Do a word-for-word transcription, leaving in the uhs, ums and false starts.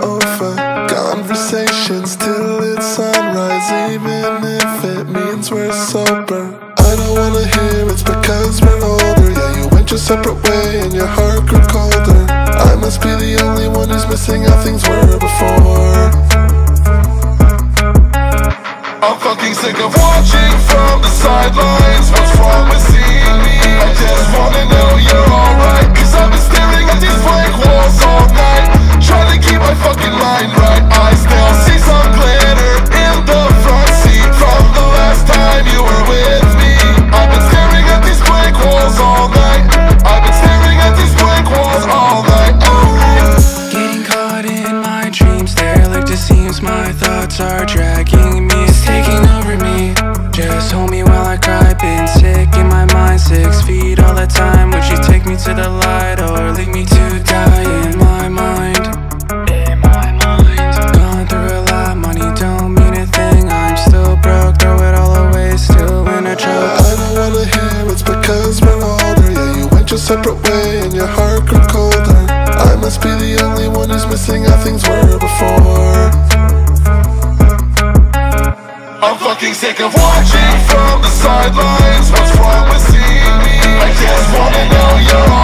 sofa, conversations till it's sunrise, even if it means we're sober. I don't wanna hear it's because we're older. Yeah, you went your separate way and your heart grew colder. I must be the only one who's missing how things were before. I'm fucking sick of watching from the sidelines. What's wrong with seeing me? I just wanna know you're alright, cause I've been staring at these blank walls all night, trying to keep my fucking mind right. I still see some glitter in the front seat from the last time you were with me. I've been staring at these blank walls all night. I've been staring at these blank walls all night, all night. Getting caught in my dreams, there like it seems my thoughts are dragging me, taking over me. Just hold me while I cry, been sick in my mind, six feet all the time. Would you take me to the light or leave me to die in my mind? In my mind. Gone through a lot, money don't mean a thing. I'm still broke, throw it all away, still in a choke. I don't wanna hear it's because we're older. Yeah, you went your separate way and your heart grew colder. I must be the only one who's missing how things were before. I'm fucking sick of watching from the sidelines. What's wrong with seeing me? I just wanna know you're